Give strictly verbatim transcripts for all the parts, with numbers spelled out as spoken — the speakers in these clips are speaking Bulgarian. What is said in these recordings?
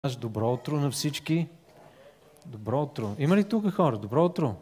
Добро утро на всички. Добро утро. Има ли тук хора? Добро утро.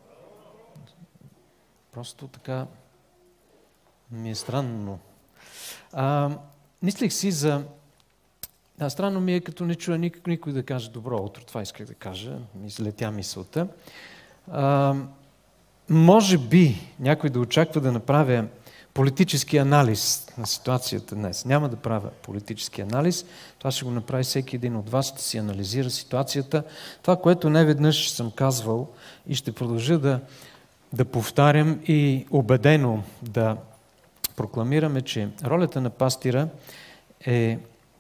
Просто така ми е странно. А, мислех си за... Да, странно ми е, като не чуя никой, никой да каже добро утро. Това исках да кажа. Ми излетя мисълта. А, може би някой да очаква да направя политически анализ на ситуацията днес. Няма да правя политически анализ. Това ще го направи всеки един от вас, ще си анализира ситуацията. Това, което не веднъж съм казвал и ще продължа да, да повтарям и убедено да прокламираме, че ролята на пастира е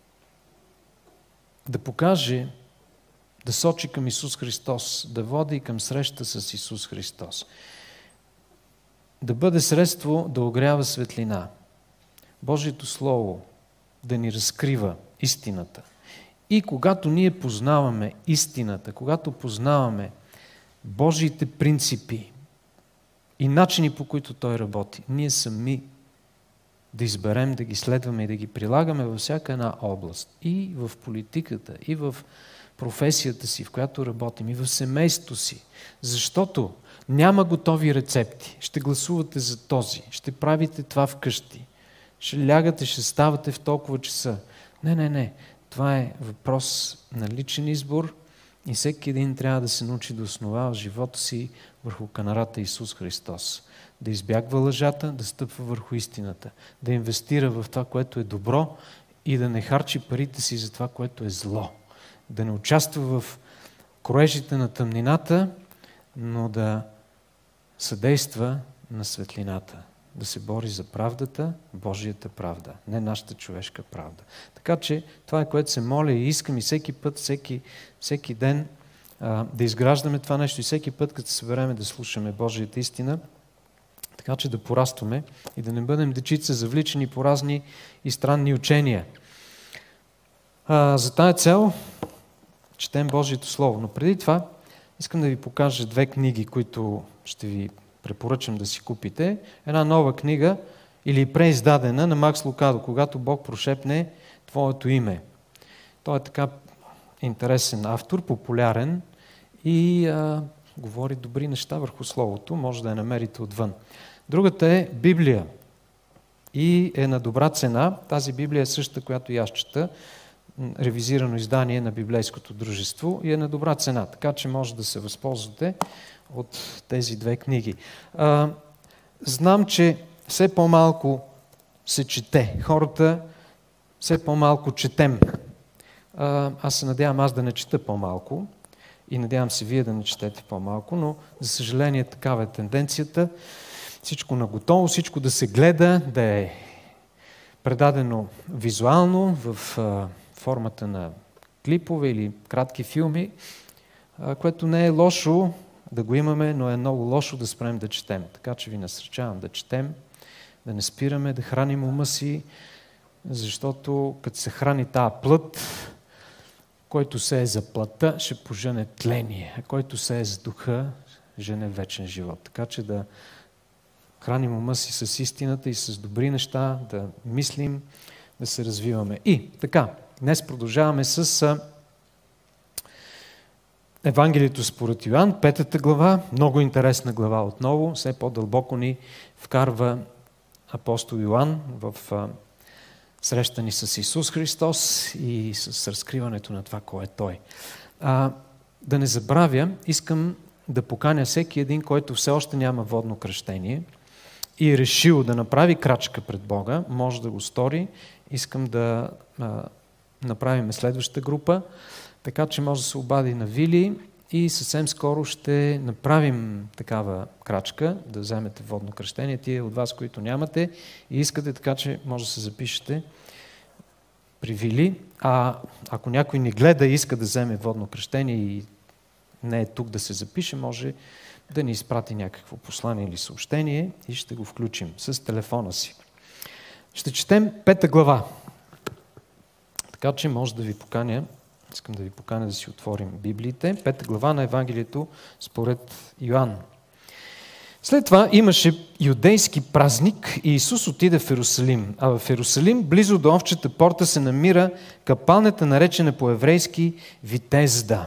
да покаже, да сочи към Исус Христос, да води към среща с Исус Христос. Да бъде средство да огрява светлина. Божието Слово да ни разкрива истината. И когато ние познаваме истината, когато познаваме Божиите принципи и начини, по които Той работи, ние сами да изберем, да ги следваме и да ги прилагаме във всяка една област. И в политиката, и в професията си, в която работим, и в семейството си. Защото няма готови рецепти. Ще гласувате за този. Ще правите това вкъщи. Ще лягате, ще ставате в толкова часа. Не, не, не. Това е въпрос на личен избор и всеки един трябва да се научи да основава живота си върху канарата Исус Христос. Да избягва лъжата, да стъпва върху истината. Да инвестира в това, което е добро и да не харчи парите си за това, което е зло. Да не участва в кроежите на тъмнината, но да съдейства на светлината, да се бори за правдата, Божията правда, не нашата човешка правда. Така че това е, което се моля и искам и всеки път, всеки, всеки ден а, да изграждаме това нещо и всеки път, като се събереме да слушаме Божията истина, така че да порастваме и да не бъдем дечица завличани по разни и странни учения. А, за тая цел четем Божието Слово. Но преди това искам да ви покажа две книги, които ще ви препоръчам да си купите. Една нова книга, или преиздадена, на Макс Лукадо, когато Бог прошепне Твоето име. Той е така интересен автор, популярен и а, говори добри неща върху Словото. Може да я намерите отвън. Другата е Библия и е на добра цена. Тази Библия е същата, която и аз чета. Ревизирано издание на Библейското дружество и е на добра цена, така че може да се възползвате от тези две книги. А, знам, че все по-малко се чете. Хората все по-малко четем. А, аз се надявам аз да не чета по-малко и надявам се вие да не четете по-малко, но за съжаление такава е тенденцията. Всичко наготово, всичко да се гледа, да е предадено визуално в а, формата на клипове или кратки филми, което не е лошо да го имаме, но е много лошо да спрем да четем. Така че ви насърчавам да четем, да не спираме, да храним ума си, защото като се храни тая плът, който се е за плътта, ще пожене тление, а който се е за духа, жене вечен живот. Така че да храним ума си с истината и с добри неща, да мислим, да се развиваме. И така, днес продължаваме с Евангелието според Йоан, петата глава, много интересна глава отново, все по-дълбоко ни вкарва апостол Йоан в среща ни с Исус Христос и с разкриването на това, кой е Той. А, да не забравя, искам да поканя всеки един, който все още няма водно кръщение и е решил да направи крачка пред Бога, може да го стори. Искам да а, направим следващата група, така че може да се обади на Вили и съвсем скоро ще направим такава крачка, да вземете водно кръщение. Тие от вас, които нямате и искате, така че може да се запишете при Вили. А ако някой не гледа и иска да вземе водно кръщение и не е тук да се запише, може да ни изпрати някакво послание или съобщение и ще го включим с телефона си. Ще четем пета глава. Така че може да ви поканя, искам да ви поканя да си отворим Библиите. Пета глава на Евангелието според Йоан. След това имаше юдейски празник и Исус отиде в Йерусалим. А в Йерусалим, близо до овчата порта, се намира капалнята, наречена по-еврейски Витезда,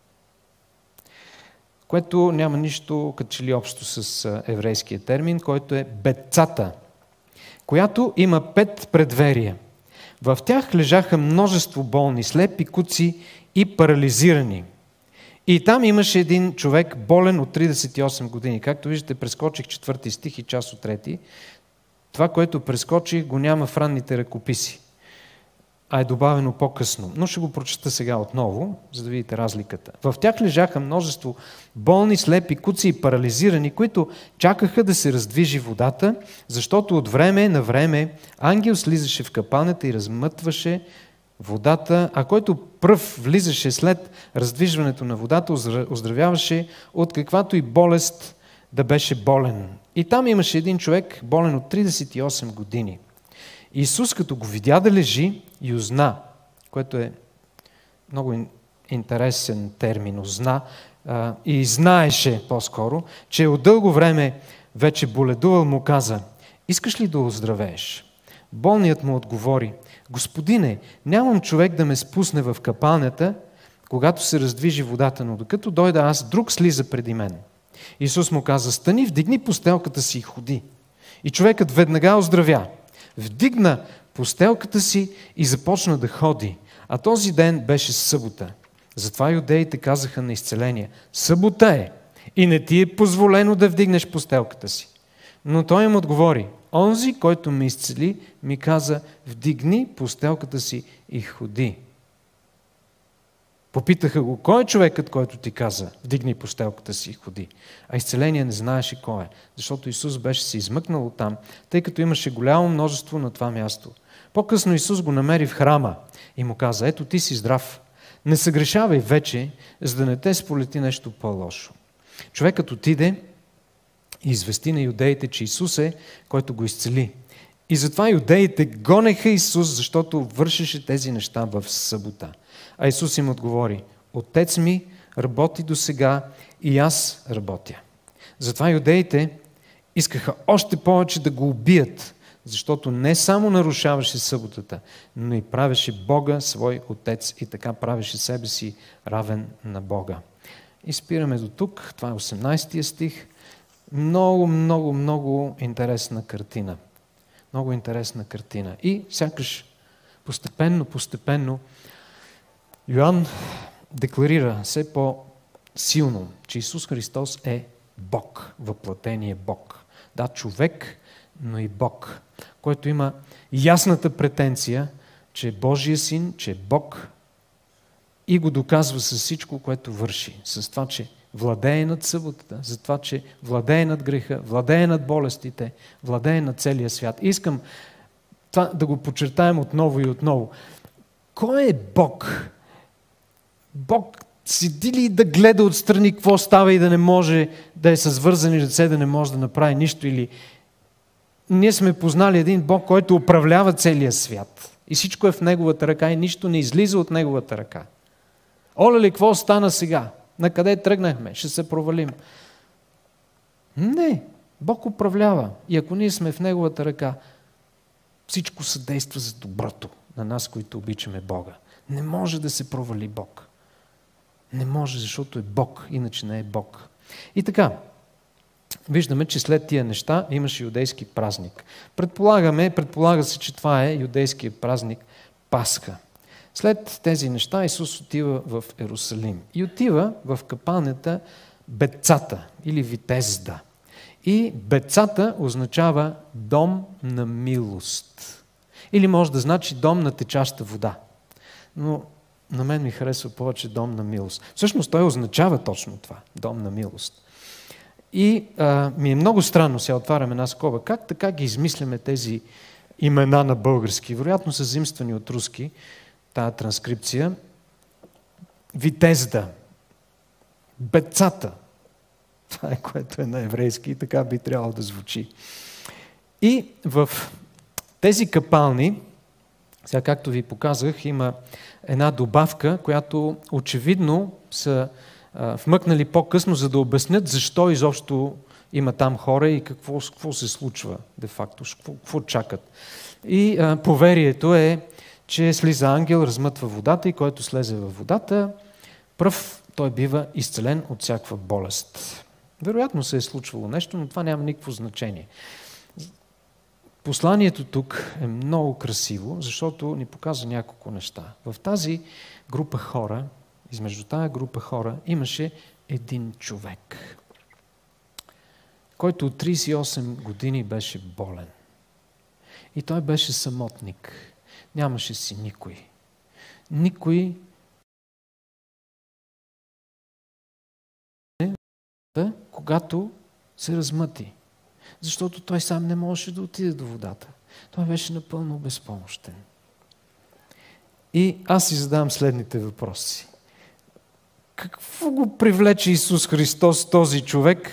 което няма нищо като че ли общо с еврейския термин, който е Бетцата, която има пет предверия. В тях лежаха множество болни, слепи, куци и парализирани. И там имаше един човек, болен от тридесет и осем години. Както виждате, прескочих четвърти стих и част от трети. Това, което прескочих, го няма в ранните ръкописи, а е добавено по-късно. Но ще го прочета сега отново, за да видите разликата. В тях лежаха множество болни, слепи, куци и парализирани, които чакаха да се раздвижи водата, защото от време на време ангел слизаше в капалнята и размътваше водата, а който пръв влизаше след раздвижването на водата, оздравяваше от каквато и болест да беше болен. И там имаше един човек, болен от тридесет и осем години. Исус, като го видя да лежи и узна, което е много интересен термин, узна, и знаеше по-скоро, че от дълго време вече боледувал, му каза: искаш ли да оздравееш? Болният му отговори: Господине, нямам човек да ме спусне в капалнята, когато се раздвижи водата, но докато дойда аз, друг слиза преди мен. Исус му каза: стани, вдигни постелката си и ходи. И човекът веднага оздравя. Вдигна постелката си и започна да ходи. А този ден беше събота. Затова юдеите казаха на изцеление: събота е и не ти е позволено да вдигнеш постелката си. Но той им отговори: онзи, който ме изцели, ми каза: вдигни постелката си и ходи. Попитаха го: кой е човекът, който ти каза: вдигни постелката си и ходи? А изцеление не знаеше кой е, защото Исус беше се измъкнал оттам, тъй като имаше голямо множество на това място. По-късно Исус го намери в храма и му каза: ето, ти си здрав. Не съгрешавай вече, за да не те сполети нещо по-лошо. Човекът отиде и извести на юдеите, че Исус е, който го изцели. И затова юдеите гонеха Исус, защото вършеше тези неща в събота. А Исус им отговори: Отец ми работи досега и аз работя. Затова юдеите искаха още повече да го убият, защото не само нарушаваше съботата, но и правеше Бога свой Отец и така правеше себе си равен на Бога. И спираме до тук. Това е осемнайсети стих. Много, много, много интересна картина. Много интересна картина. И сякаш постепенно, постепенно Йоан декларира все по-силно, че Исус Христос е Бог, въплътение Бог. Да, човек, но и Бог, който има ясната претенция, че е Божия син, че е Бог и го доказва с всичко, което върши. С това, че владее над съботата, за това, че владее над греха, владее над болестите, владее над целия свят. Искам това да го подчертаем отново и отново. Кой е Бог? Бог седи ли да гледа отстрани какво става и да не може да е с вързани ръце, да не може да направи нищо? Или ние сме познали един Бог, който управлява целия свят и всичко е в Неговата ръка и нищо не излиза от Неговата ръка. Оле ли, какво стана сега? На къде тръгнахме? Ще се провалим. Не, Бог управлява. И ако ние сме в Неговата ръка, всичко съдейства за доброто на нас, които обичаме Бога. Не може да се провали Бог. Не може, защото е Бог, иначе не е Бог. И така, виждаме, че след тия неща имаше юдейски празник. Предполагаме, предполага се, че това е юдейския празник Пасха. След тези неща Исус отива в Йерусалим и отива в капалнята Бетцата или Витезда. И Бетцата означава дом на милост. Или може да значи дом на течаща вода. Но на мен ми харесва повече дом на милост. Всъщност той означава точно това, дом на милост. И а, ми е много странно, сега отварям една скоба, как така ги измисляме тези имена на български, вероятно са заимствани от руски, тая транскрипция. Витезда, Бетцата, това е което е на еврейски и така би трябвало да звучи. И в тези капални, сега както ви показах, има една добавка, която очевидно са а, вмъкнали по-късно, за да обяснят защо изобщо има там хора и какво, какво се случва де-факто, какво, какво чакат. И а, поверието е, че слиза ангел, размътва водата и който слезе във водата, пръв той бива изцелен от всякаква болест. Вероятно се е случвало нещо, но това няма никакво значение. Посланието тук е много красиво, защото ни показва няколко неща. В тази група хора, измежду тази група хора, имаше един човек, който от трийсет и осем години беше болен. И той беше самотник. Нямаше си никой. Никой когато се размъти. Защото той сам не можеше да отиде до водата. Той беше напълно безпомощен. И аз си задавам следните въпроси. Какво го привлече Исус Христос, този човек?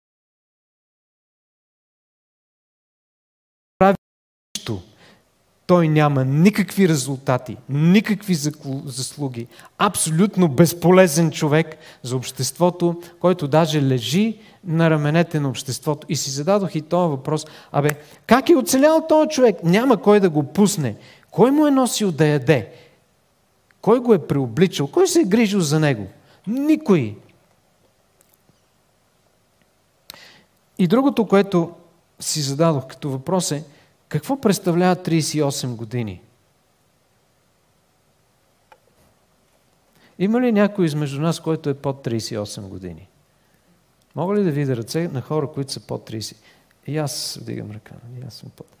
Прави нищо. Той няма никакви резултати, никакви заслуги. Абсолютно безполезен човек за обществото, който даже лежи на раменете на обществото. И си зададох и този въпрос. Абе, как е оцелял този човек? Няма кой да го пусне. Кой му е носил да яде? Кой го е преобличал? Кой се е грижил за него? Никой. И другото, което си зададох като въпрос е, какво представлява трийсет и осем години? Има ли някой измежду нас, който е под трийсет и осем години? Мога ли да видя ръце на хора, които са под трийсет? И аз вдигам ръка. И аз съм под.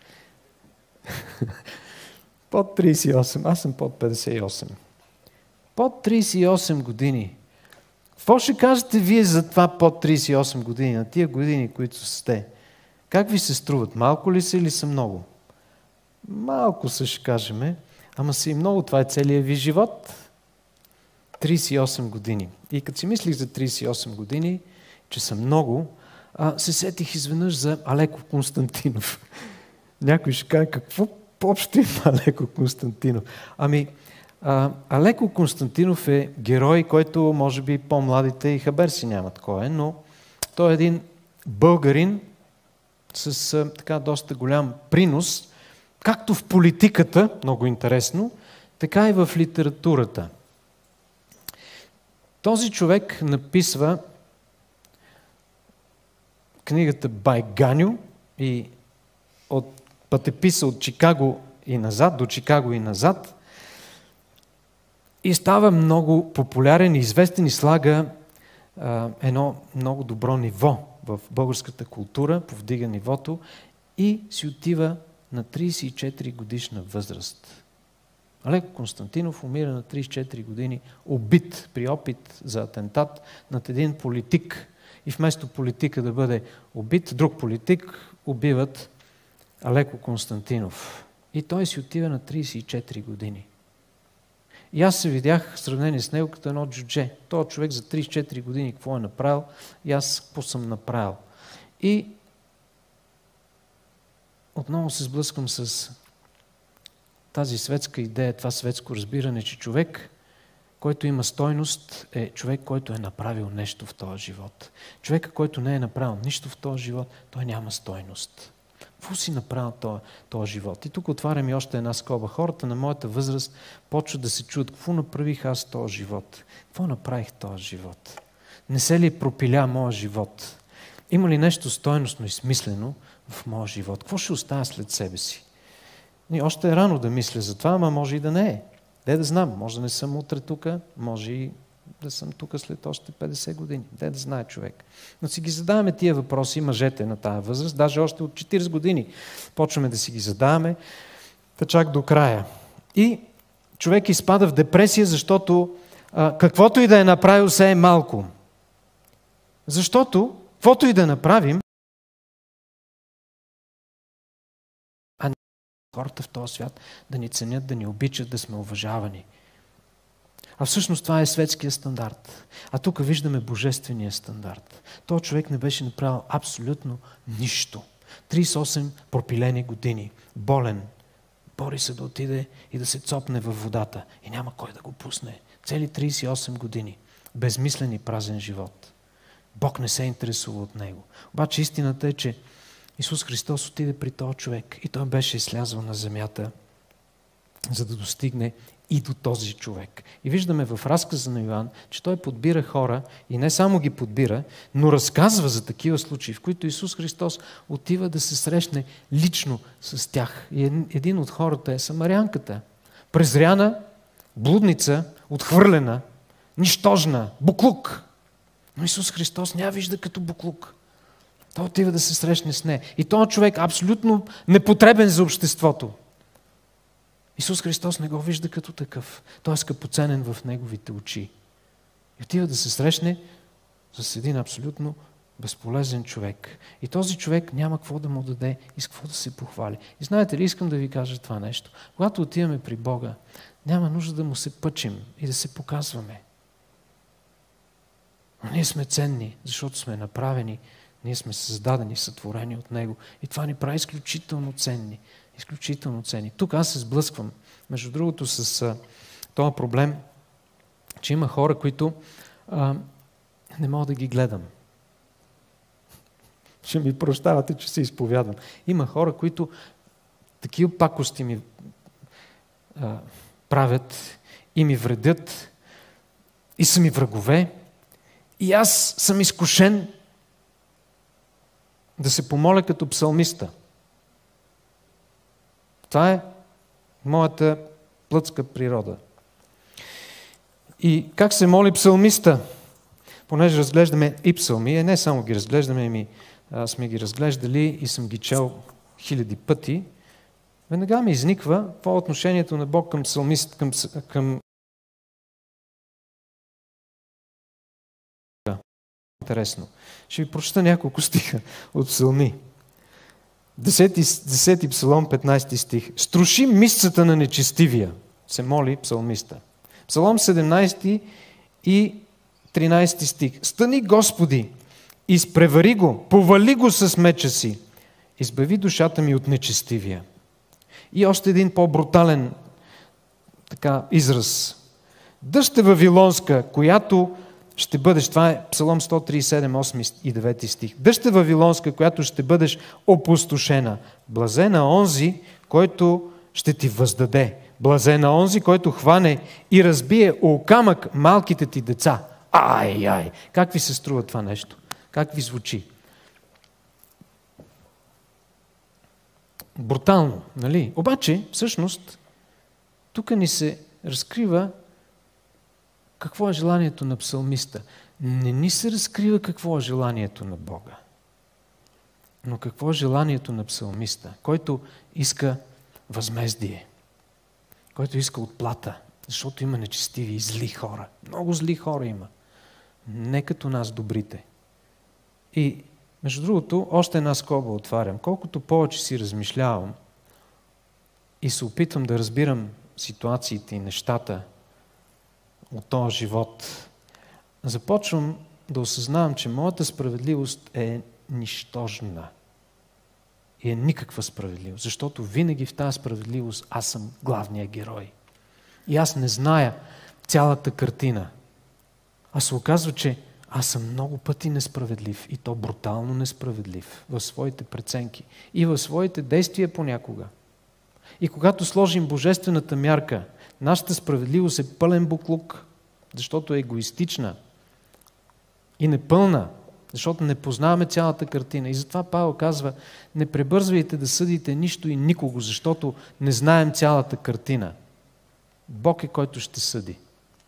Под трийсет и осем. Аз съм под петдесет и осем. Под трийсет и осем години. Какво ще кажете вие за това под трийсет и осем години, на тия години, които сте? Как ви се струват? Малко ли са или са много? Малко са, ще кажем, ама са и много. Това е целият ви живот. трийсет и осем години. И като си мислих за трийсет и осем години, че са много, а, се сетих изведнъж за Алеко Константинов. Някой ще каже, какво общо има Алеко Константинов? Ами, а, Алеко Константинов е герой, който може би по-младите и хабер си нямат кой е, но той е един българин с а, така доста голям принос, както в политиката, много интересно, така и в литературата. Този човек написва книгата Байганю и от пътеписа от Чикаго и назад, до Чикаго и назад, и става много популярен и известен и слага а, едно много добро ниво в българската култура, повдига нивото и си отива на трийсет и четири годишна възраст. Алеко Константинов умира на трийсет и четири години, убит при опит за атентат над един политик. И вместо политика да бъде убит, друг политик убиват Алеко Константинов. И той си отива на трийсет и четири години. И аз се видях в сравнение с него като едно джудже. Този човек за трийсет и четири години какво е направил и аз какво съм направил. И отново се сблъскам с тази светска идея, това светско разбиране, че човек, който има стойност, е човек, който е направил нещо в този живот. Човека, който не е направил нищо в този живот, той няма стойност. Какво си направил този, този живот? И тук отварям и още една скоба. Хората на моята възраст почват да се чудят, какво направих аз в този живот? Какво направих в този живот? Не се ли пропиля моя живот? Има ли нещо стойностно и смислено в моя живот? Какво ще оставя след себе си? И още е рано да мисля за това, ама може и да не е. Де да знам, може да не съм утре тук, може и да съм тук след още петдесет години. Де да знае човек. Но си ги задаваме тия въпроси, мъжете на тая възраст, даже още от четирийсет години почваме да си ги задаваме, та чак до края. И човек изпада в депресия, защото а, каквото и да е направил, се е малко. Защото, каквото и да направим, а хората в този свят да ни ценят, да ни обичат, да сме уважавани. А всъщност това е светския стандарт. А тук виждаме божествения стандарт. Той човек не беше направил абсолютно нищо. трийсет и осем пропилени години. Болен. Бори се да отиде и да се цопне във водата. И няма кой да го пусне. Цели трийсет и осем години. Безмислен и празен живот. Бог не се интересува от него. Обаче истината е, че Исус Христос отиде при този човек и той беше излязъл на земята, за да достигне и до този човек. И виждаме в разказа на Йоан, че той подбира хора и не само ги подбира, но разказва за такива случаи, в които Исус Христос отива да се срещне лично с тях. И един от хората е самарянката. Презряна, блудница, отхвърлена, нищожна, буклук. Но Исус Христос ня вижда като буклук. Той отива да се срещне с нея. И този човек абсолютно непотребен за обществото. Исус Христос не го вижда като такъв. Той е скъпоценен в неговите очи. И отива да се срещне с един абсолютно безполезен човек. И този човек няма какво да му даде и с какво да се похвали. И знаете ли, искам да ви кажа това нещо. Когато отиваме при Бога, няма нужда да му се пъчим и да се показваме. Но ние сме ценни, защото сме направени, ние сме създадени, сътворени от Него. И това ни прави изключително ценни. Изключително ценни. Тук аз се сблъсквам, между другото, с а, този проблем, че има хора, които а, не мога да ги гледам. Ще ми прощавате, че се изповядвам. Има хора, които такива пакости ми а, правят и ми вредят и са ми врагове. И аз съм изкушен да се помоля като псалмиста. Това е моята плътска природа. И как се моли псалмиста? Понеже разглеждаме и псалми, не само ги разглеждаме, ами сме ги разглеждали и съм ги чел хиляди пъти, веднага ми изниква по отношението на Бог към псалмист, към, към... Интересно. Ще ви прочета няколко стиха от псалми. Десети, десети псалом, петнайсети стих. Струши мишцата на нечестивия, се моли псалмиста. Псалом седемнайсети и тринайсети стих. Стани, Господи, изпревари го, повали го с меча си, избави душата ми от нечестивия. И още един по-брутален така, израз. Дъжд е Вавилонска, която ще бъдеш, това е Псалом сто трийсет и седем, осми и девети стих. Дъжд е Вавилонска, която ще бъдеш опустошена. Блазена онзи, който ще ти въздаде. Блазена онзи, който хване и разбие о камък малките ти деца. Ай, ай! Как ви се струва това нещо? Как ви звучи? Брутално, нали? Обаче, всъщност, тук ни се разкрива какво е желанието на псалмиста. Не ни се разкрива какво е желанието на Бога. Но какво е желанието на псалмиста, който иска възмездие, който иска отплата, защото има нечестиви и зли хора. Много зли хора има. Не като нас добрите. И, между другото, още една скоба отварям. Колкото повече си размишлявам и се опитвам да разбирам ситуациите и нещата от този живот, започвам да осъзнавам, че моята справедливост е нищожна. И е никаква справедливост, защото винаги в тази справедливост аз съм главният герой. И аз не зная цялата картина. А се оказва, че аз съм много пъти несправедлив и то брутално несправедлив в своите преценки и в своите действия понякога. И когато сложим божествената мярка, нашата справедливост е пълен буклук, защото е егоистична и непълна, защото не познаваме цялата картина. И затова Павел казва, не пребързвайте да съдите нищо и никого, защото не знаем цялата картина. Бог е, който ще съди.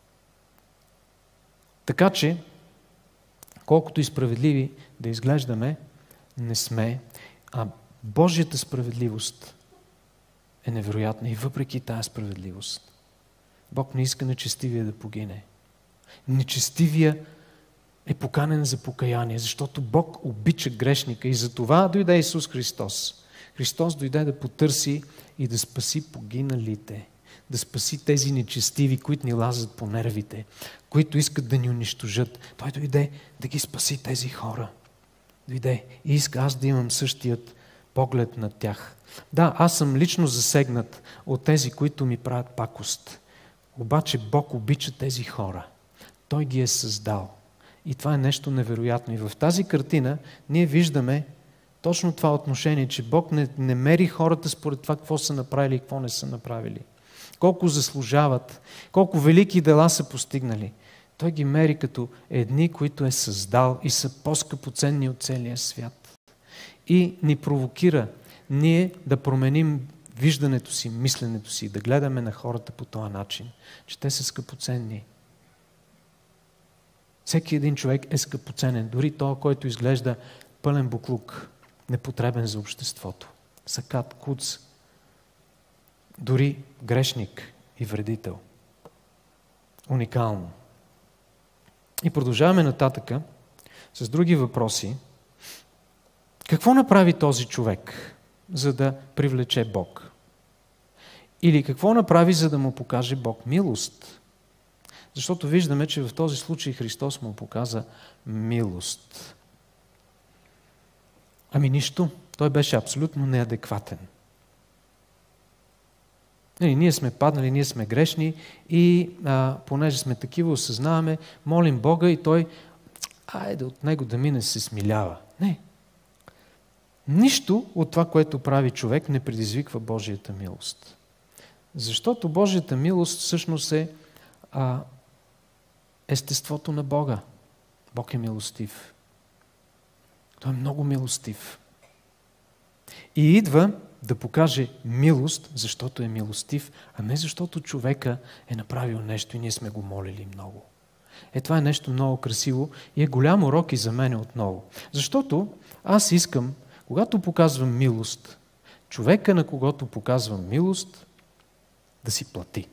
Така че, колкото и справедливи да изглеждаме, не сме, а Божията справедливост е невероятна и въпреки тази справедливост. Бог не иска нечестивия да погине. Нечестивия е поканен за покаяние, защото Бог обича грешника и за това дойде Исус Христос. Христос дойде да потърси и да спаси погиналите, да спаси тези нечестиви, които ни лазят по нервите, които искат да ни унищожат. Той дойде да ги спаси тези хора. Дойде и иска аз да имам същият поглед на тях. Да, аз съм лично засегнат от тези, които ми правят пакост. Обаче Бог обича тези хора. Той ги е създал. И това е нещо невероятно. И в тази картина ние виждаме точно това отношение, че Бог не, не мери хората според това какво са направили и какво не са направили. Колко заслужават, колко велики дела са постигнали. Той ги мери като едни, които е създал и са по-скъпоценни от целия свят. И ни провокира ние да променим виждането си, мисленето си, да гледаме на хората по този начин, че те са скъпоценни. Всеки един човек е скъпоценен, дори този, който изглежда пълен буклук, непотребен за обществото. Сакат, куц, дори грешник и вредител. Уникално. И продължаваме нататъка с други въпроси. Какво направи този човек, за да привлече Бог? Или какво направи, за да му покаже Бог милост? Защото виждаме, че в този случай Христос му показа милост. Ами нищо. Той беше абсолютно неадекватен. Нали, ние сме паднали, ние сме грешни и а, понеже сме такива, осъзнаваме, молим Бога и Той, айде от Него да мине, се смилява. Не. Нищо от това, което прави човек, не предизвиква Божията милост. Защото Божията милост всъщност е а, естеството на Бога. Бог е милостив. Той е много милостив. И идва да покаже милост, защото е милостив, а не защото човека е направил нещо и ние сме го молили много. Е, това е нещо много красиво и е голям урок и за мен отново. Защото аз искам, когато показвам милост, човека, на когото показвам милост, да си плати.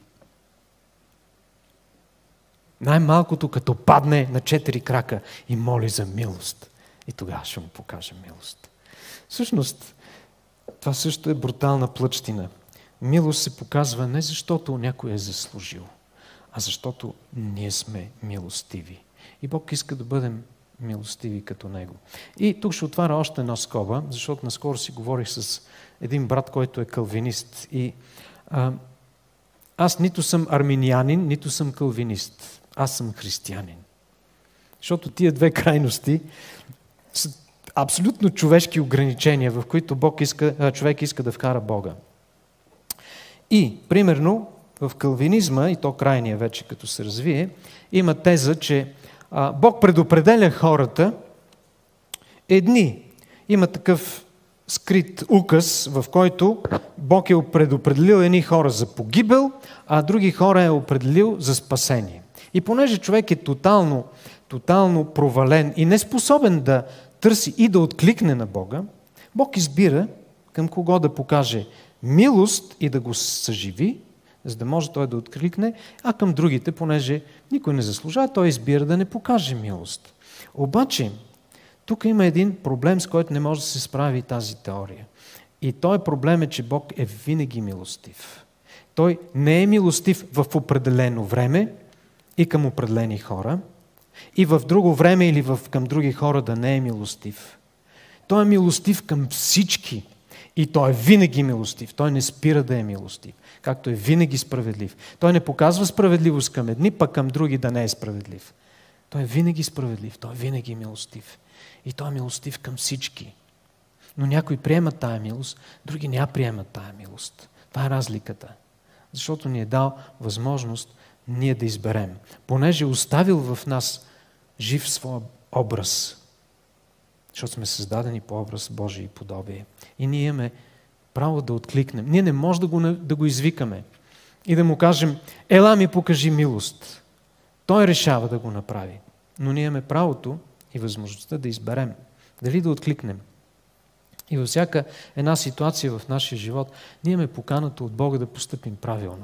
Най-малкото като падне на четири крака и моли за милост. И тогава ще му покажа милост. Всъщност, това също е брутална плъчтина. Милост се показва не защото някой е заслужил, а защото ние сме милостиви. И Бог иска да бъдем милостиви като Него. И тук ще отваря още една скоба, защото наскоро си говорих с един брат, който е калвинист. И а, аз нито съм арминянин, нито съм калвинист. Аз съм християнин. Защото тия две крайности са абсолютно човешки ограничения, в които Бог иска, човек иска да вкара Бога. И, примерно, в калвинизма, и то крайния вече като се развие, има теза, че а, Бог предопределя хората. Едни има такъв скрит указ, в който Бог е предопределил едни хора за погибел, а други хора е определил за спасение. И понеже човек е тотално, тотално провален и неспособен да търси и да откликне на Бога, Бог избира към кого да покаже милост и да го съживи, за да може той да откликне, а към другите, понеже никой не заслужава, той избира да не покаже милост. Обаче, тук има един проблем, с който не може да се справи тази теория. И този проблем е, че Бог е винаги милостив. Той не е милостив в определено време и към определени хора, и в друго време или в, към други хора да не е милостив. Той е милостив към всички. И той е винаги милостив. Той не спира да е милостив. Както е винаги справедлив. Той не показва справедливост към едни, пък към други да не е справедлив. Той е винаги справедлив. Той е винаги милостив. И той е милостив към всички. Но някои приемат тая милост, други не я приемат тая милост. Това е разликата. Защото ни е дал възможност ние да изберем. Понеже е оставил в нас жив своя образ. Защото сме създадени по образ Божий и подобие. И ние имаме право да откликнем. Ние не можем да го, да го извикаме и да му кажем: ела ми покажи милост. Той решава да го направи. Но ние имаме правото и възможността да изберем. Дали да откликнем. И във всяка една ситуация в нашия живот ние имаме поканата от Бога да постъпим правилно.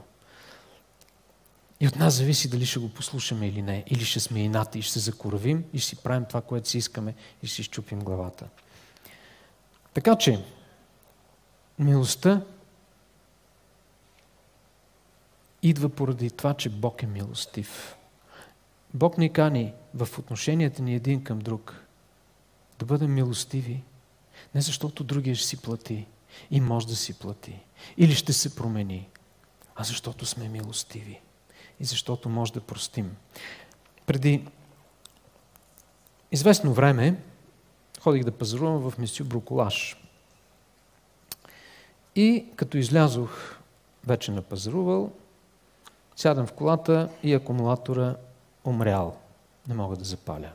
И от нас зависи дали ще го послушаме или не. Или ще сме инати и ще се закоравим и ще си правим това, което си искаме и ще си счупим главата. Така че, милостта идва поради това, че Бог е милостив. Бог ни кани в отношенията ни един към друг да бъдем милостиви. Не защото другия ще си плати и може да си плати. Или ще се промени. А защото сме милостиви. И защото може да простим. Преди известно време ходих да пазарувам в Месю Броколаш. И като излязох, вече напазарувал, сядам в колата и акумулатора умрял. Не мога да запаля.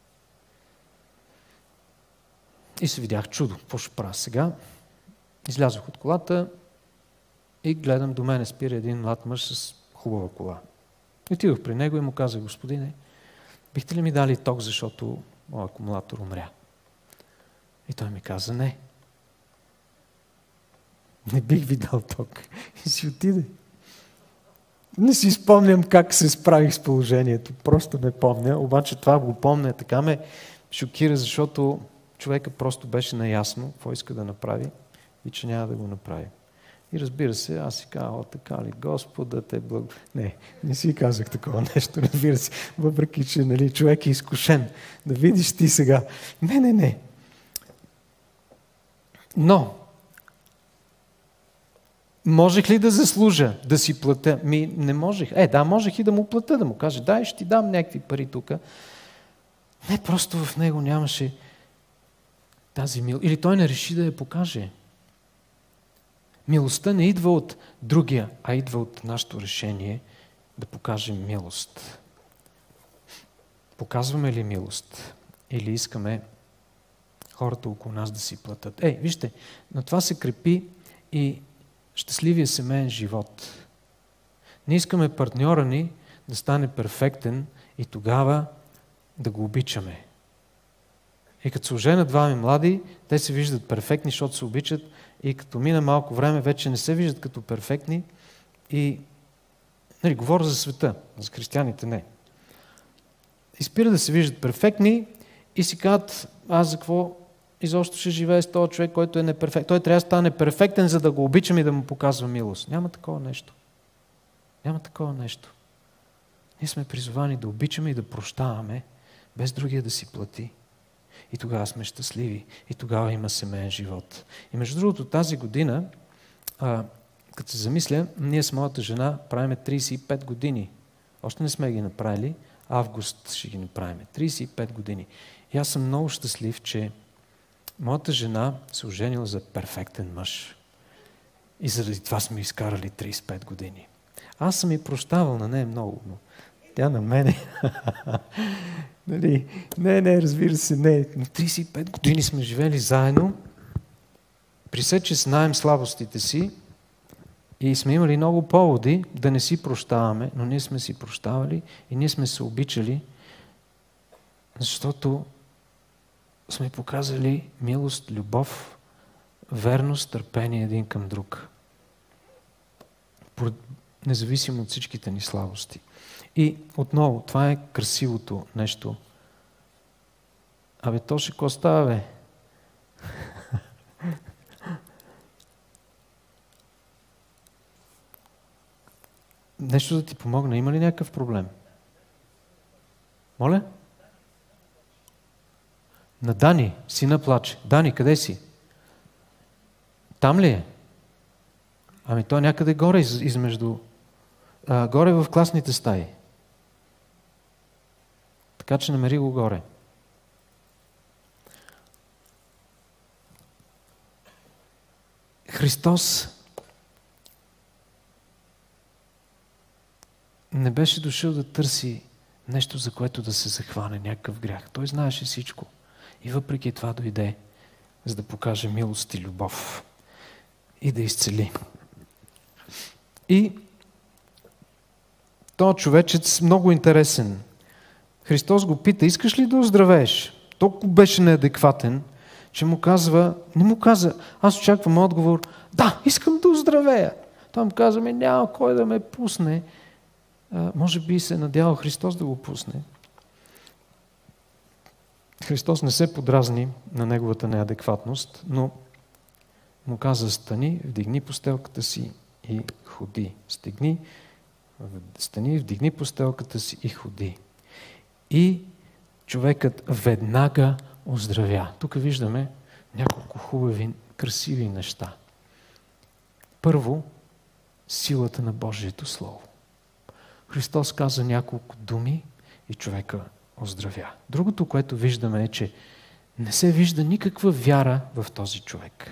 И се видях чудо. Какво ще правя сега? Излязох от колата и гледам, до мене спира един млад мъж с хубава кола. И отидох при него и му казах: господине, бихте ли ми дали ток, защото моят акумулатор умря? И той ми каза: не. Не бих ви дал ток. И си отиде. Не си спомням как се справих с положението. Просто не помня. Обаче това го помня. Така ме шокира, защото човека просто беше наясно какво иска да направи и че няма да го направи. И разбира се, аз си казах: о, така ли, Господа те благо... Не, не си казах такова нещо, разбира се. Въпреки, че нали, човек е изкушен. Да видиш ти сега. Не, не, не. Но, можех ли да заслужа да си платя? Ми, не можех. Е, да, можех и да му платя, да му кажа: дай, ще ти дам някакви пари тук. Не, просто в него нямаше тази мил. Или той не реши да я покаже. Милостта не идва от другия, а идва от нашето решение да покажем милост. Показваме ли милост? Или искаме хората около нас да си платят? Ей, вижте, на това се крепи и щастливия семейен живот. Не искаме партньора ни да стане перфектен и тогава да го обичаме. И като се оженят двама млади, те се виждат перфектни, защото се обичат, и като мина малко време, вече не се виждат като перфектни и, нали, говоря за света, за християните не. И спира да се виждат перфектни и си казват: аз за какво изобщо ще живее с този човек, който е неперфектен? Той трябва да стане перфектен, за да го обичам и да му показва милост. Няма такова нещо. Няма такова нещо. Ние сме призовани да обичаме и да прощаваме, без другия да си плати. И тогава сме щастливи. И тогава има семейен живот. И между другото, тази година, а, като се замисля, ние с моята жена правиме трийсет и пет години. Още не сме ги направили. Август ще ги направим. трийсет и пет години. И аз съм много щастлив, че моята жена се оженила за перфектен мъж. И заради това сме изкарали трийсет и пет години. Аз съм и прощавал на нея много, но тя на мене. Нали? Не, не, разбира се, не. На трийсет и пет години сме живели заедно. При все, че знаем слабостите си и сме имали много поводи да не си прощаваме, но ние сме си прощавали и ние сме се обичали, защото сме показали милост, любов, верност, търпение един към друг. Независимо от всичките ни слабости. И отново, това е красивото нещо. Абе, то ще ко става, бе? Нещо да ти помогне. Има ли някакъв проблем? Моля? На Дани. Сина плаче. Дани, къде си? Там ли е? Ами той някъде горе из, измежду... А, горе в класните стаи. Така че намери го горе. Христос не беше дошъл да търси нещо, за което да се захване, някакъв грях. Той знаеше всичко. И въпреки това дойде, за да покаже милост и любов и да изцели. И този човечец много интересен. Христос го пита: искаш ли да оздравееш? Толкова беше неадекватен, че му казва, не му каза, аз очаквам отговор: да, искам да оздравея. Той му казва: ме няма кой да ме пусне. А, може би се надявал Христос да го пусне. Христос не се подразни на неговата неадекватност, но му каза: стани, вдигни постелката си и ходи. Стигни, стани, вдигни постелката си и ходи. И човекът веднага оздравя. Тук виждаме няколко хубави, красиви неща. Първо, силата на Божието Слово. Христос каза няколко думи и човека оздравя. Другото, което виждаме е, че не се вижда никаква вяра в този човек.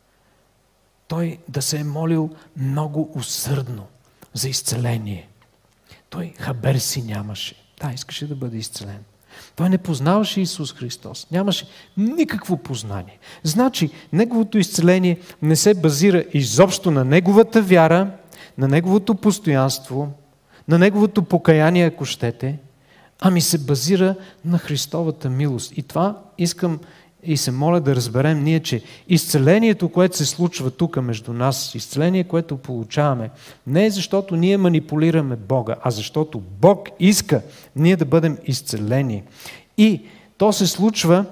Той да се е молил много усърдно за изцеление. Той хабер си нямаше. Да, искаше да бъде изцелен. Той не познаваше Исус Христос. Нямаше никакво познание. Значи, неговото изцеление не се базира изобщо на неговата вяра, на неговото постоянство, на неговото покаяние, ако щете, ами се базира на Христовата милост. И това искам и се моля да разберем ние, че изцелението, което се случва тук между нас, изцеление, което получаваме, не е защото ние манипулираме Бога, а защото Бог иска ние да бъдем изцелени. И то се случва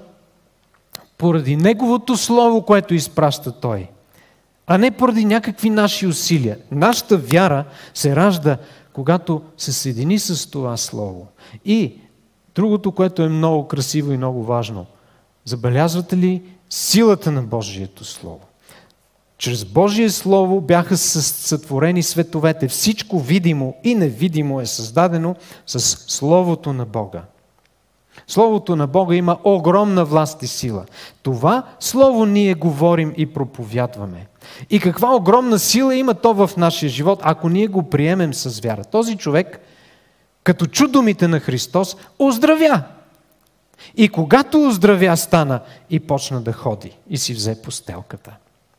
поради Неговото Слово, което изпраща Той, а не поради някакви наши усилия. Нашата вяра се ражда, когато се съедини с това Слово. И другото, което е много красиво и много важно, забелязвате ли силата на Божието Слово? Чрез Божие Слово бяха сътворени световете. Всичко видимо и невидимо е създадено с Словото на Бога. Словото на Бога има огромна власт и сила. Това Слово ние говорим и проповядваме. И каква огромна сила има то в нашия живот, ако ние го приемем с вяра. Този човек, като чу думите на Христос, оздравя. И когато оздравя, стана и почна да ходи и си взе постелката.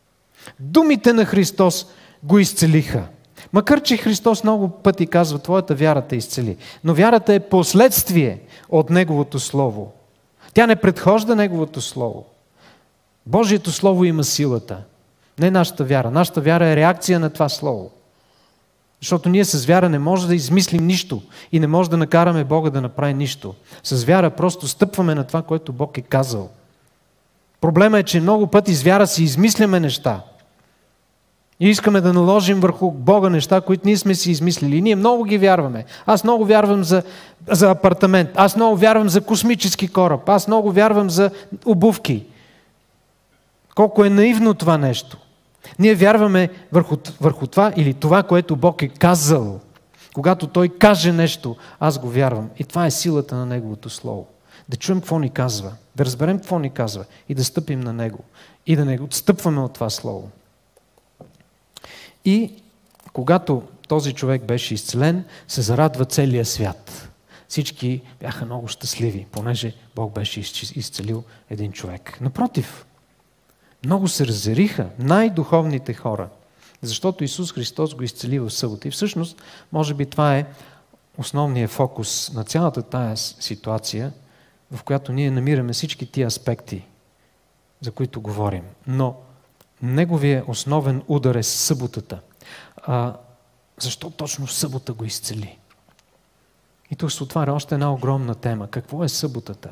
Думите на Христос го изцелиха. Макар че Христос много пъти казва, твоята вяра те изцели. Но вярата е последствие от Неговото Слово. Тя не предхожда Неговото Слово. Божието Слово има силата. Не нашата вяра. Нашата вяра е реакция на това Слово. Защото ние с вяра не може да измислим нищо и не може да накараме Бога да направи нищо. С вяра просто стъпваме на това, което Бог е казал. Проблема е, че много пъти с вяра си измисляме неща. И искаме да наложим върху Бога неща, които ние сме си измислили. И ние много ги вярваме. Аз много вярвам за, за апартамент. Аз много вярвам за космически кораб. Аз много вярвам за обувки. Колко е наивно това нещо. Ние вярваме върху, върху това или това, което Бог е казал. Когато Той каже нещо, аз го вярвам. И това е силата на Неговото Слово. Да чуем какво ни казва, да разберем какво ни казва и да стъпим на Него. И да не отстъпваме от това Слово. И когато този човек беше изцелен, се зарадва целия свят. Всички бяха много щастливи, понеже Бог беше изцелил един човек. Напротив, много се разяриха най-духовните хора, защото Исус Христос го изцели в събота. И всъщност, може би това е основният фокус на цялата тая ситуация, в която ние намираме всички тия аспекти, за които говорим. Но неговия основен удар е съботата. А, защо точно събота го изцели? И тук се отваря още една огромна тема. Какво е съботата?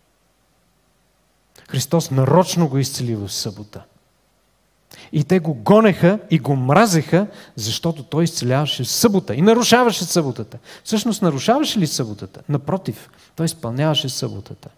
Христос нарочно го изцели в събота. И те го гонеха и го мразеха, защото той изцеляваше в събота и нарушаваше съботата. Всъщност нарушаваше ли съботата? Напротив, той изпълняваше съботата.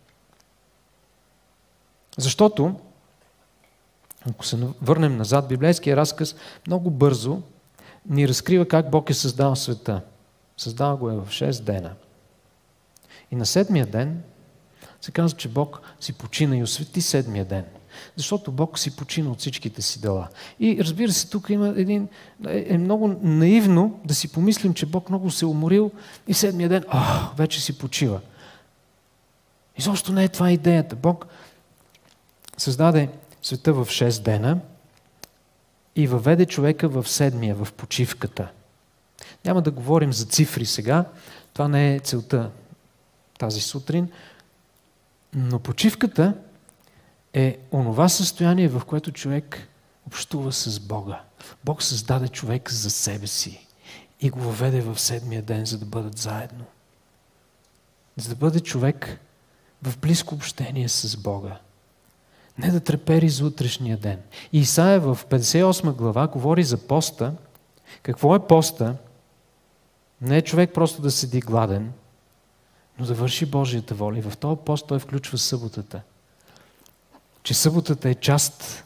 Защото, ако се върнем назад, библейския разказ много бързо ни разкрива как Бог е създал света. Създал го е в шест дена. И на седмия ден се казва, че Бог си почина и освети седмия ден. Защото Бог си почина от всичките си дела. И разбира се, тук има един... Е много наивно да си помислим, че Бог много се уморил и седмия ден, ох, вече си почива. Изобщо не е това идеята. Бог създаде света в шест дена и въведе човека в седмия, в почивката. Няма да говорим за цифри сега. Това не е целта тази сутрин. Но почивката е онова състояние, в което човек общува с Бога. Бог създаде човек за себе си и го въведе в седмия ден, за да бъдат заедно. За да бъде човек в близко общение с Бога. Не да трепери за утрешния ден. И Исаия в петдесет и осма глава говори за поста. Какво е поста? Не е човек просто да седи гладен, но да върши Божията воля. И в този пост той включва съботата. Че съботата е част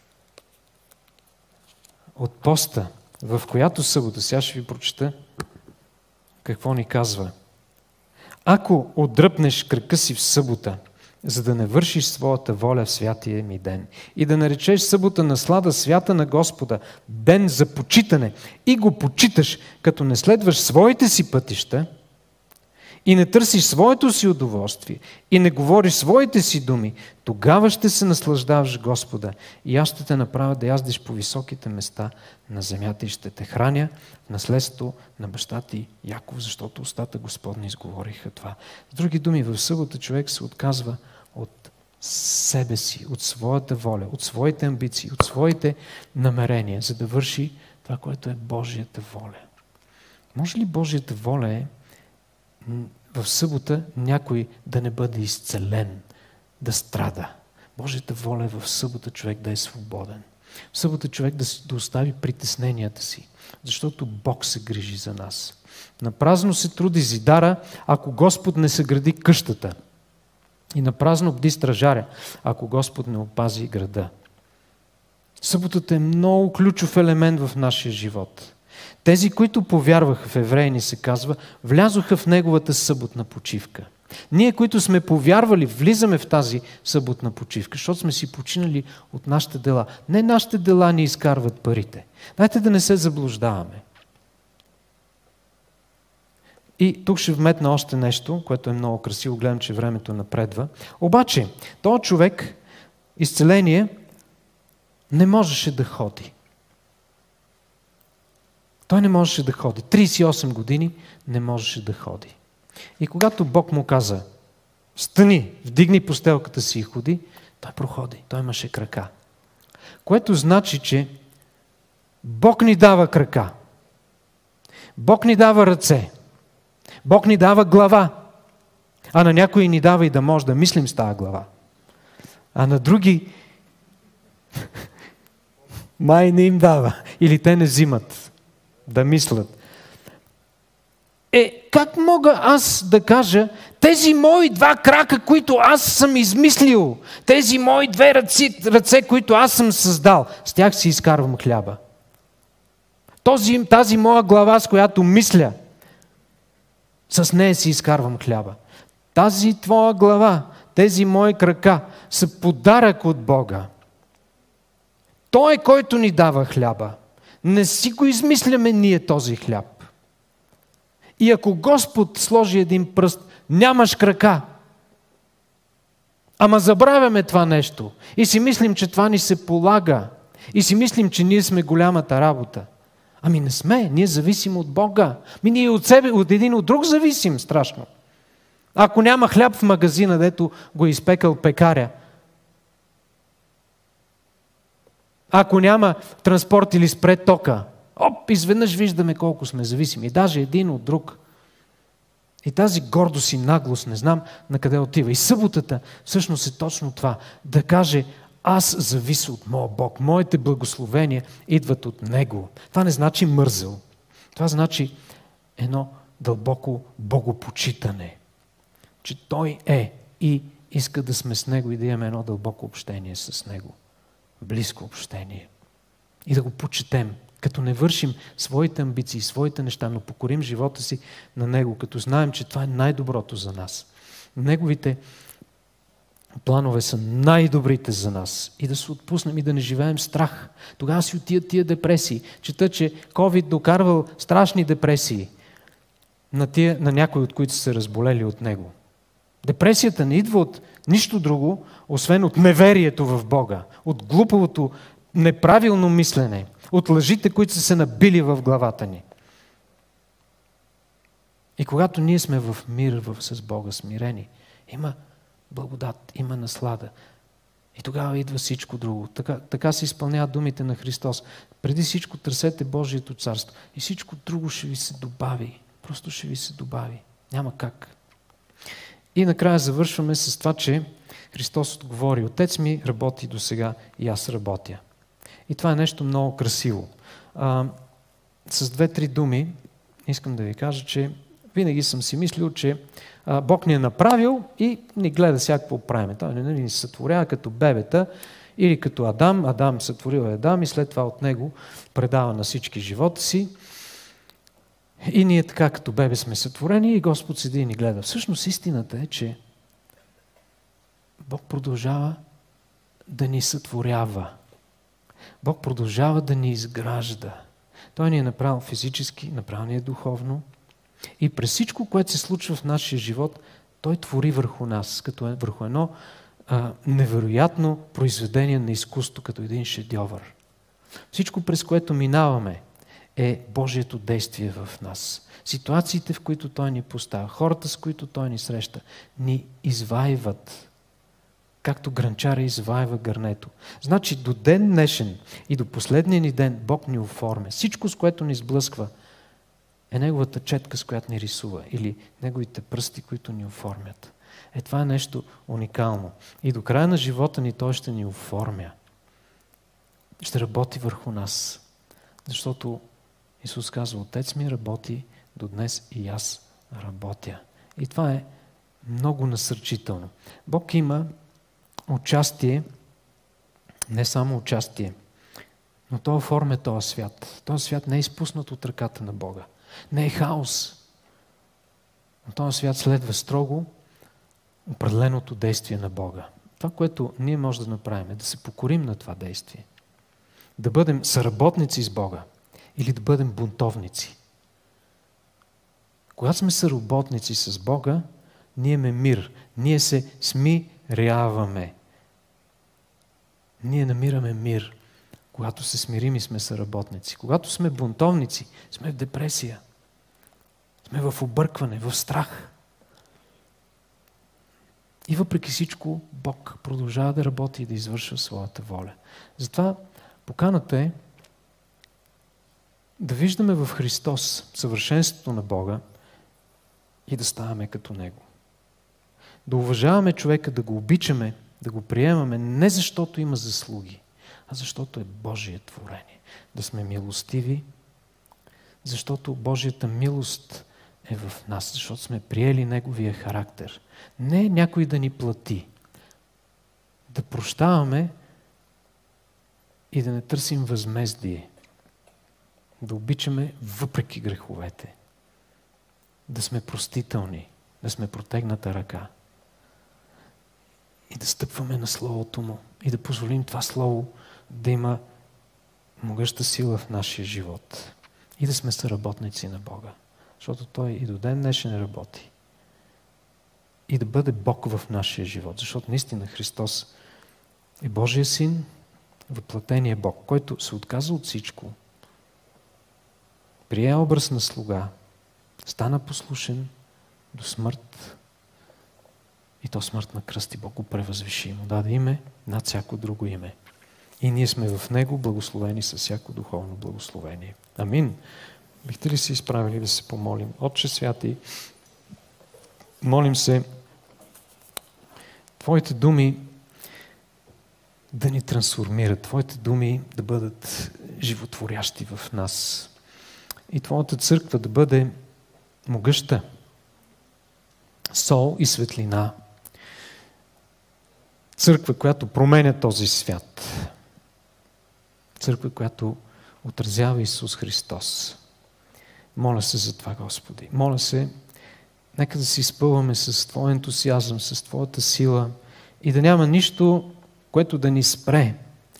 от поста, в която събота, сега ще ви прочета какво ни казва. Ако отдръпнеш крака си в събота, за да не вършиш своята воля в святия ми ден и да наречеш събота наслада свята на Господа, ден за почитане, и го почиташ, като не следваш своите си пътища и не търсиш своето си удоволствие и не говориш своите си думи, тогава ще се наслаждаваш Господа и аз ще те направя да яздиш по високите места на земята и ще те храня в наследство на баща ти Яков, защото устата Господни изговориха това. С други думи, в събота човек се отказва от себе си, от своята воля, от своите амбиции, от своите намерения, за да върши това, което е Божията воля. Може ли Божията воля е в събота някой да не бъде изцелен, да страда? Божията воля е в събота човек да е свободен. В събота човек да, да остави притесненията си, защото Бог се грижи за нас. Напразно се труди зидара, ако Господ не съгради къщата. И напразно бди стражаря, ако Господ не опази града. Съботата е много ключов елемент в нашия живот. Тези, които повярваха в Евреи, се казва, влязоха в неговата съботна почивка. Ние, които сме повярвали, влизаме в тази съботна почивка, защото сме си починали от нашите дела. Не нашите дела ни изкарват парите. Дайте да не се заблуждаваме. И тук ще вметна още нещо, което е много красиво, гледам, че времето напредва. Обаче, този човек, изцеление, не можеше да ходи. Той не можеше да ходи. трийсет и осем години не можеше да ходи. И когато Бог му каза, стани, вдигни постелката си и ходи, той проходи. Той имаше крака. Което значи, че Бог ни дава крака. Бог ни дава ръце. Бог ни дава глава. А на някои ни дава и да може да мислим с тази глава. А на други май не им дава. Или те не взимат да мислят. Е, как мога аз да кажа, тези мои два крака, които аз съм измислил, тези мои две ръци, ръце, които аз съм създал, с тях си изкарвам хляба. Този, тази моя глава, с която мисля, с нея си изкарвам хляба. Тази твоя глава, тези мои крака са подарък от Бога. Той е, който ни дава хляба. Не си го измисляме ние този хляб. И ако Господ сложи един пръст, нямаш крака. Ама забравяме това нещо. И си мислим, че това ни се полага. И си мислим, че ние сме голямата работа. Ами не сме. Ние зависим от Бога. Ми ние от себе, от един от друг зависим страшно. Ако няма хляб в магазина, дето го е изпекал пекаря, ако няма транспорт или спре тока, оп, изведнъж виждаме колко сме зависими. Даже един от друг. И тази гордост и наглост, не знам на къде отива. И съботата всъщност е точно това. Да каже, аз завися от моя Бог. Моите благословения идват от Него. Това не значи мързел. Това значи едно дълбоко богопочитане. Че Той е и иска да сме с Него и да имаме едно дълбоко общение с Него. Близко общение. И да го почетем, като не вършим своите амбиции, своите неща, но покорим живота си на Него, като знаем, че това е най-доброто за нас. Неговите планове са най-добрите за нас. И да се отпуснем и да не живеем страх. Тогава си отият тия депресии. Чета, че COVID докарвал страшни депресии на, тия, на някои, от които са се разболели от него. Депресията не идва от нищо друго, освен от неверието в Бога, от глупавото, неправилно мислене, от лъжите, които са се набили в главата ни. И когато ние сме в мир в, с Бога, смирени, има благодат, има наслада. И тогава идва всичко друго. Така, така се изпълняват думите на Христос. Преди всичко търсете Божието царство. И всичко друго ще ви се добави. Просто ще ви се добави. Няма как. И накрая завършваме с това, че Христос отговори: Отец ми работи до сега и аз работя. И това е нещо много красиво. А, с две-три думи искам да ви кажа, че винаги съм си мислил, че а, Бог ни е направил и ни гледа всякакво правиме. Той не ни сътворява като бебета или като Адам. Адам сътворил Адам и след това от него предава на всички живота си. И ние така като бебе сме сътворени и Господ седи и ни гледа. Всъщност истината е, че Бог продължава да ни сътворява. Бог продължава да ни изгражда. Той ни е направил физически, направил ни е духовно. И през всичко, което се случва в нашия живот, Той твори върху нас, като е върху едно а, невероятно произведение на изкуство, като един шедьовър. Всичко, през което минаваме, е Божието действие в нас. Ситуациите, в които Той ни поставя, хората, с които Той ни среща, ни извайват, както гранчара извайва гърнето. Значи до ден днешен и до последния ни ден Бог ни оформя. Всичко, с което ни сблъсква, е Неговата четка, с която ни рисува, или Неговите пръсти, които ни оформят. Е, това е нещо уникално. И до края на живота ни Той ще ни оформя. Ще работи върху нас. Защото Исус казва, Отец ми работи до днес и аз работя. И това е много насърчително. Бог има участие, не само участие, но Той оформя този свят. Този свят не е изпуснат от ръката на Бога. Не е хаос. Но този свят следва строго определеното действие на Бога. Това, което ние можем да направим, е да се покорим на това действие. Да бъдем съработници с Бога или да бъдем бунтовници. Когато сме съработници с Бога, ние имаме мир. Ние се смиряваме. Ние намираме мир. Когато се смирим и сме съработници. Когато сме бунтовници, сме в депресия. Сме в объркване, в страх. И въпреки всичко, Бог продължава да работи и да извършва своята воля. Затова поканата е да виждаме в Христос съвършенството на Бога и да ставаме като Него. Да уважаваме човека, да го обичаме, да го приемаме не защото има заслуги, а защото е Божие творение. Да сме милостиви, защото Божията милост е в нас, защото сме приели Неговия характер. Не някой да ни плати. Да прощаваме и да не търсим възмездие. Да обичаме въпреки греховете. Да сме простителни, да сме протегната ръка. И да стъпваме на Словото Му. И да позволим това Слово да има могъща сила в нашия живот. И да сме съработници на Бога. Защото Той и до ден днешен работи. И да бъде Бог в нашия живот. Защото наистина Христос е Божия Син, въплътения Бог, който се отказа от всичко. Прие образ на слуга, стана послушен до смърт и то смърт на кръст и Бог го превъзвиши. Му даде име над всяко друго име. И ние сме в Него благословени с всяко духовно благословение. Амин. Бихте ли се изправили да се помолим? Отче святи, молим се Твоите думи да ни трансформират, Твоите думи да бъдат животворящи в нас. И Твоята църква да бъде могъща, сол и светлина. Църква, която променя този свят. Църква, която отразява Исус Христос. Моля се за това, Господи. Моля се, нека да се изпълваме с Твоя ентусиазъм, с Твоята сила и да няма нищо, което да ни спре.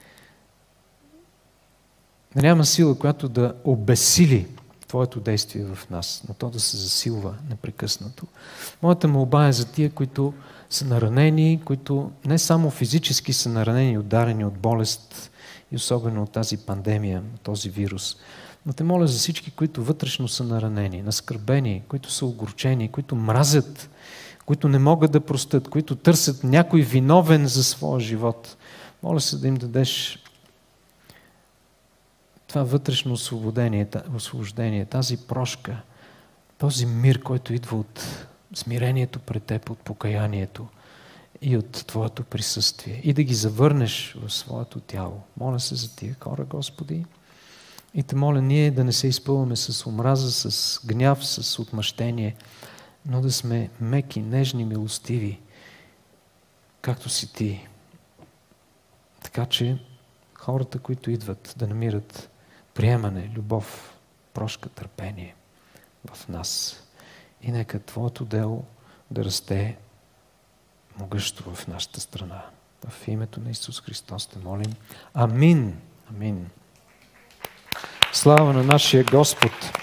Да няма сила, която да обезсили Твоето действие в нас, но то да се засилва непрекъснато. Моята молба е за тия, които са наранени, които не само физически са наранени, ударени от болест и особено от тази пандемия, този вирус, но те моля за всички, които вътрешно са наранени, наскърбени, които са огорчени, които мразят, които не могат да простят, които търсят някой виновен за своя живот. Моля се да им дадеш това вътрешно освободение, освобождение, тази прошка, този мир, който идва от смирението пред Теб, от покаянието и от Твоето присъствие. И да ги завърнеш в своето тяло. Моля се за тия хора, Господи. И Те моля ние да не се изпълваме с омраза, с гняв, с отмъщение, но да сме меки, нежни, милостиви, както си Ти. Така че хората, които идват да намират приемане, любов, прошка, търпение. в нас. И нека Твоето дело да расте могъщо в нашата страна. В името на Исус Христос те молим. Амин. Амин. Слава на нашия Господ!